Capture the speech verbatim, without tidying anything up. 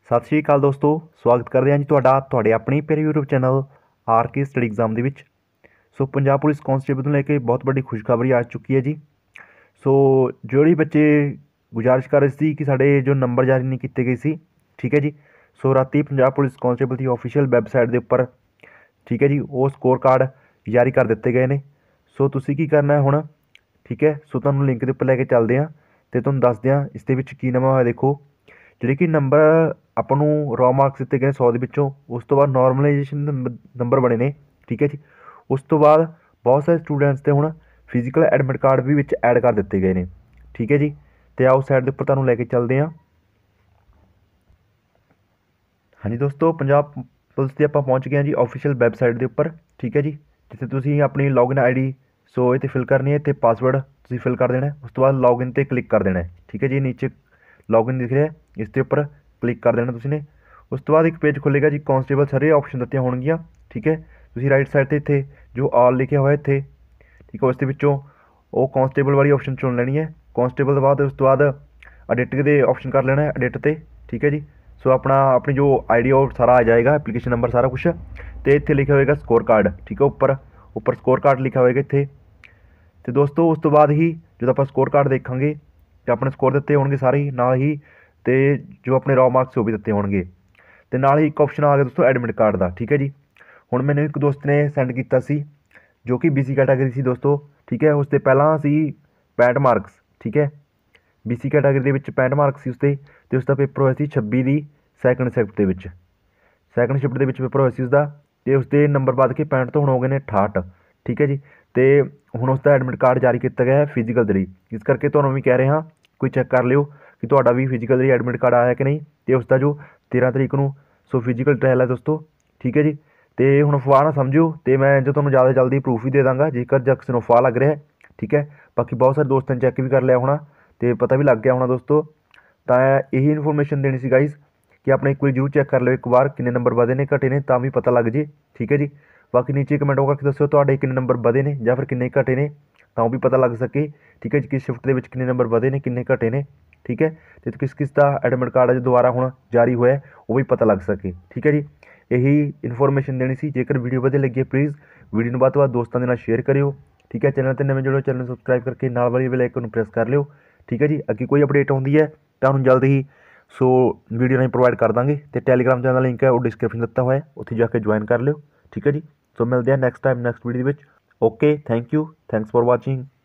ਸਤਿ ਸ਼੍ਰੀ ਅਕਾਲ ਦੋਸਤੋ, ਸਵਾਗਤ ਕਰਦੇ ਹਾਂ ਜੀ ਤੁਹਾਡਾ ਤੁਹਾਡੇ ਆਪਣੇ ਪਿਆਰੇ YouTube channel R K study exam ਦੇ ਵਿੱਚ। ਸੋ ਪੰਜਾਬ ਪੁਲਿਸ ਕਾਂਸਟੇਬਲ ਤੋਂ ਲੈ ਕੇ ਬਹੁਤ ਵੱਡੀ ਖੁਸ਼ਖਬਰੀ ਆ ਚੁੱਕੀ ਹੈ ਜੀ। ਸੋ ਜਿਹੜੇ ਬੱਚੇ ਗੁਜ਼ਾਰਿਸ਼ ਕਰ ਰਹੇ ਸੀ ਕਿ ਸਾਡੇ ਜੋ ਨੰਬਰ ਜਾਰੀ ਨਹੀਂ ਕੀਤੇ ਗਏ ਸੀ, ਠੀਕ ਹੈ ਜੀ। ਸੋ ਰਾਤੀ ਪੰਜਾਬ ਪੁਲਿਸ ਕਾਂਸਟੇਬਲ ਦੀ ਆਫੀਸ਼ੀਅਲ ਵੈਬਸਾਈਟ ਦੇ ਉੱਪਰ, ਠੀਕ ਹੈ ਜੀ, ਉਹ ਸਕੋਰ ਕਾਰਡ ਜਾਰੀ ਕਰ ਦਿੱਤੇ ਗਏ ਨੇ। ਸੋ ਤੁਸੀਂ ਕੀ ਕਰਨਾ ਹੈ ਹੁਣ, ਠੀਕ ਹੈ। ਸੋ ਤੁਹਾਨੂੰ ਲਿੰਕ ਦੇ ਉੱਪਰ ਲੈ ਕੇ ਚੱਲਦੇ ਹਾਂ ਅਤੇ ਤੁਹਾਨੂੰ ਦੱਸਦੇ ਹਾਂ ਇਸ ਦੇ ਵਿੱਚ ਕੀ ਨਵਾਂ ਹੋਇਆ। ਦੇਖੋ, ਜਿਹੜੇ ਕਿ ਨੰਬਰ ਆਪਾਂ ਨੂੰ ਰॉ ਮਾਰਕਸ ਦਿੱਤੇ ਗਏ ਸੌ ਦੇ ਵਿੱਚੋਂ, ਉਸ ਤੋਂ ਬਾਅਦ ਨੋਰਮਲਾਈਜੇਸ਼ਨ ਨੰਬਰ ਬਣੇ ਨੇ, ਠੀਕ ਹੈ ਜੀ। ਉਸ ਤੋਂ ਬਾਅਦ ਬਹੁਤ ਸਾਰੇ ਸਟੂਡੈਂਟਸ ਦੇ ਹੁਣ ਫਿਜ਼ੀਕਲ ਐਡਮਿਟ ਕਾਰਡ ਵੀ ਵਿੱਚ ਐਡ ਕਰ ਦਿੱਤੇ ਗਏ ਨੇ, ਠੀਕ ਹੈ ਜੀ। ਅਤੇ ਆਓ ਸਾਈਡ ਦੇ ਉੱਪਰ ਤੁਹਾਨੂੰ ਲੈ ਕੇ ਚੱਲਦੇ ਹਾਂ। ਹਾਂਜੀ ਦੋਸਤੋ, ਪੰਜਾਬ ਪੁਲਿਸ ਦੀ ਆਪਾਂ ਪਹੁੰਚ ਗਏ ਹਾਂ ਜੀ ਆਫੀਸ਼ੀਅਲ ਵੈਬਸਾਈਟ ਦੇ ਉੱਪਰ, ਠੀਕ ਹੈ ਜੀ। ਜਿੱਥੇ ਤੁਸੀਂ ਆਪਣੀ ਲੌਗਇਨ ਆਈ ਡੀ ਸੋ ਇਹ 'ਤੇ ਫਿਲ ਕਰਨੀ ਹੈ ਅਤੇ ਪਾਸਵਰਡ ਤੁਸੀਂ ਫਿਲ ਕਰ ਦੇਣਾ। ਉਸ ਤੋਂ ਬਾਅਦ ਲੌਗਇਨ 'ਤੇ ਕਲਿੱਕ ਕਰ ਦੇਣਾ, ਠੀਕ ਹੈ ਜੀ। ਨੀਚੇ ਲੌਗਇਨ ਦਿਖ ਰਿਹਾ, ਇਸ ਦੇ ਉੱਪਰ ਕਲਿੱਕ ਕਰ ਦੇਣਾ ਤੁਸੀਂ ਨੇ। ਉਸ ਤੋਂ ਬਾਅਦ ਇੱਕ ਪੇਜ ਖੁੱਲ੍ਹੇਗਾ ਜੀ, ਕਾਂਸਟੇਬਲ ਸਾਰੇ ਆਪਸ਼ਨ ਦਿੱਤੀਆਂ ਹੋਣਗੀਆਂ, ਠੀਕ ਹੈ। ਤੁਸੀਂ ਰਾਈਟ ਸਾਈਡ 'ਤੇ ਇੱਥੇ ਜੋ ਆਲ ਲਿਖਿਆ ਹੋਇਆ ਇੱਥੇ, ਠੀਕ ਹੈ, ਉਸ ਦੇ ਵਿੱਚੋਂ ਉਹ ਕਾਂਸਟੇਬਲ ਵਾਲੀ ਆਪਸ਼ਨ ਚੁਣ ਲੈਣੀ ਹੈ। ਕਾਂਸਟੇਬਲ ਤੋਂ ਬਾਅਦ ਉਸ ਤੋਂ ਬਾਅਦ ਐਡਿਟ ਦੇ ਆਪਸ਼ਨ ਕਰ ਲੈਣਾ ਹੈ, ਐਡਿਟ 'ਤੇ, ਠੀਕ ਹੈ ਜੀ। ਸੋ ਆਪਣਾ ਆਪਣੀ ਜੋ ਆਈ ਡੀ ਉਹ ਸਾਰਾ ਆ ਜਾਏਗਾ, ਐਪਲੀਕੇਸ਼ਨ ਨੰਬਰ ਸਾਰਾ ਕੁਛ, ਅਤੇ ਇੱਥੇ ਲਿਖਿਆ ਹੋਏਗਾ ਸਕੋਰ ਕਾਰਡ, ਠੀਕ ਹੈ। ਉੱਪਰ ਉੱਪਰ ਸਕੋਰ ਕਾਰਡ ਲਿਖਿਆ ਹੋਏਗਾ ਇੱਥੇ। ਅਤੇ ਦੋਸਤੋ ਉਸ ਤੋਂ ਬਾਅਦ ਹੀ ਜਦੋਂ ਆਪਾਂ ਸਕੋਰ ਕਾਰਡ ਦੇਖਾਂਗੇ ਅਤੇ ਆਪਣੇ ਸਕੋਰ ਦਿੱਤੇ ਹੋਣਗੇ ਸਾਰੇ ਹੀ ਨਾਲ ਹੀ, ਅਤੇ ਜੋ ਆਪਣੇ ਰॉ ਮਾਰਕਸ ਉਹ ਵੀ ਦਿੱਤੇ ਹੋਣਗੇ। ਅਤੇ ਨਾਲ ਹੀ ਇੱਕ ਆਪਸ਼ਨ ਆ ਗਿਆ ਦੋਸਤੋ ਐਡਮਿਟ ਕਾਰਡ ਦਾ, ਠੀਕ ਹੈ ਜੀ। ਹੁਣ ਮੈਨੂੰ ਇੱਕ ਦੋਸਤ ਨੇ ਸੈਂਡ ਕੀਤਾ ਸੀ ਜੋ ਕਿ ਬੀ ਸੀ ਕੈਟਾਗਰੀ ਸੀ ਦੋਸਤੋ, ਠੀਕ ਹੈ। ਉਸ 'ਤੇ ਪਹਿਲਾਂ ਸੀ ਪੈਂਹਠ ਮਾਰਕਸ, ਠੀਕ ਹੈ। ਬੀ ਸੀ ਕੈਟਾਗਰੀ ਦੇ ਵਿੱਚ ਪੈਂਹਠ ਮਾਰਕਸ ਸੀ ਉਸ 'ਤੇ, ਅਤੇ ਉਸ ਦਾ ਪੇਪਰ ਹੋਇਆ ਸੀ ਛੱਬੀ ਦੀ ਸੈਕਿੰਡ ਸ਼ਿਫਟ ਦੇ ਵਿੱਚ, ਸੈਕਿੰਡ ਸ਼ਿਫਟ ਦੇ ਵਿੱਚ ਪੇਪਰ ਹੋਇਆ ਸੀ ਉਸਦਾ। ਅਤੇ ਉਸਦੇ ਨੰਬਰ ਵੱਧ ਕੇ ਪੈਂਹਠ ਤੋਂ ਹੁਣ ਹੋ ਗਏ ਨੇ ਅਠਾਹਠ, ਠੀਕ ਹੈ ਜੀ। ਅਤੇ ਹੁਣ ਉਸਦਾ ਐਡਮਿਟ ਕਾਰਡ ਜਾਰੀ ਕੀਤਾ ਗਿਆ ਹੈ ਫਿਜ਼ੀਕਲ ਦੇ ਲਈ। ਇਸ ਕਰਕੇ ਤੁਹਾਨੂੰ ਵੀ ਕਹਿ ਰਿਹਾ ਕੋਈ ਚੈੱਕ ਕਰ ਲਿਓ ਕਿ ਤੁਹਾਡਾ ਵੀ ਫਿਜ਼ੀਕਲ ਦੇ ਲਈ ਐਡਮਿਟ ਕਾਰਡ ਆਇਆ ਕਿ ਨਹੀਂ। ਅਤੇ ਉਸਦਾ ਜੋ ਤੇਰ੍ਹਾਂ ਤਰੀਕ ਨੂੰ ਸੋ ਫਿਜ਼ੀਕਲ ਟ੍ਰਾਇਲ ਹੈ ਦੋਸਤੋ, ਠੀਕ ਹੈ ਜੀ। ਅਤੇ ਹੁਣ ਅਫਵਾਹ ਨਾ ਸਮਝਿਓ, ਅਤੇ ਮੈਂ ਜੋ ਤੁਹਾਨੂੰ ਜ਼ਿਆਦਾ ਜਲਦੀ ਪ੍ਰੂਫ ਵੀ ਦੇ ਦਾਂਗਾ ਜੇਕਰ ਜਾਂ ਕਿਸੇ ਨੂੰ ਅਫਵਾਹ ਲੱਗ ਰਿਹਾ, ਠੀਕ ਹੈ। ਬਾਕੀ ਬਹੁਤ ਸਾਰੇ ਦੋਸਤਾਂ ਨੇ ਚੈੱਕ ਵੀ ਕਰ ਲਿਆ ਹੋਣਾ ਅਤੇ ਪਤਾ ਵੀ ਲੱਗ ਗਿਆ ਹੋਣਾ ਦੋਸਤੋ। ਤਾਂ ਇਹੀ ਇਨਫੋਰਮੇਸ਼ਨ ਦੇਣੀ ਸੀ ਗਾਈਜ਼ ਕਿ ਆਪਣੇ ਇੱਕ ਵਾਰੀ ਜ਼ਰੂਰ ਚੈੱਕ ਕਰ ਲਿਓ ਇੱਕ ਵਾਰ ਕਿੰਨੇ ਨੰਬਰ ਵਧੇ ਨੇ ਘਟੇ ਨੇ, ਤਾਂ ਵੀ ਪਤਾ ਲੱਗ ਜੇ, ਠੀਕ ਹੈ ਜੀ। ਬਾਕੀ ਨੀਚੇ ਕਮੈਂਟ ਕਰਕੇ ਦੱਸਿਓ ਤੁਹਾਡੇ ਕਿੰਨੇ ਨੰਬਰ ਵਧੇ ਨੇ ਜਾਂ ਫਿਰ ਕਿੰਨੇ ਘਟੇ ਨੇ, ਤਾਂ ਉਹ ਵੀ ਪਤਾ ਲੱਗ ਸਕੇ, ਠੀਕ ਹੈ ਜੀ। ਕਿਸ ਸ਼ਿਫਟ ਦੇ ਵਿੱਚ ਕਿੰਨੇ ਨੰਬਰ ਵਧੇ ਨੇ ਕਿੰਨੇ ਘਟੇ ਨੇ, ਠੀਕ ਹੈ। ਅਤੇ ਕਿਸ ਕਿਸ ਦਾ ਐਡਮਿਟ ਕਾਰਡ ਜੋ ਦੁਬਾਰਾ ਹੁਣ ਜਾਰੀ ਹੋਇਆ ਉਹ ਵੀ ਪਤਾ ਲੱਗ ਸਕੇ, ਠੀਕ ਹੈ ਜੀ। ਇਹੀ ਇਨਫੋਰਮੇਸ਼ਨ ਦੇਣੀ ਸੀ। ਜੇਕਰ ਵੀਡੀਓ ਵਧੀਆ ਲੱਗੀ ਪਲੀਜ਼ ਵੀਡੀਓ ਨੂੰ ਵੱਧ ਤੋਂ ਵੱਧ ਦੋਸਤਾਂ ਦੇ ਨਾਲ ਸ਼ੇਅਰ ਕਰਿਓ, ਠੀਕ ਹੈ। ਚੈਨਲ 'ਤੇ ਨਵੇਂ ਜੁੜੋ, ਚੈਨਲ ਨੂੰ ਸਬਸਕ੍ਰਾਈਬ ਕਰਕੇ ਨਾਲ ਵਾਲੀ ਬੈਲ ਆਈਕਨ ਨੂੰ ਪ੍ਰੈਸ ਕਰ ਲਿਓ, ਠੀਕ ਹੈ ਜੀ। ਅੱਗੇ ਕੋਈ ਅਪਡੇਟ ਆਉਂਦੀ ਹੈ ਤਾਂ ਹੁਣ ਜਲਦ ਹੀ ਸੋ ਵੀਡੀਓ ਰਾਹੀਂ ਪ੍ਰੋਵਾਈਡ ਕਰ ਦਾਂਗੇ। ਅਤੇ ਟੈਲੀਗ੍ਰਾਮ ਚੈਨਲ ਦਾ ਲਿੰਕ ਹੈ ਉਹ ਡਿਸਕ੍ਰਿਪਸ਼ਨ ਦਿੱਤਾ ਹੋਇਆ, ਉੱਥੇ ਜਾ ਕੇ ਜੁਆਇਨ ਕਰ ਲਿਓ, ਠੀਕ ਹੈ ਜੀ। ਸੋ ਮਿਲਦੇ ਹਾਂ ਨੈਕਸਟ ਟਾਈਮ ਨੈਕਸਟ ਵੀਡੀਓ ਦੇ ਵਿੱਚ। Okay, thank you, thanks for watching.